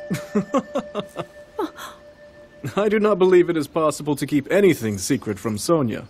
I do not believe it is possible to keep anything secret from Sonia.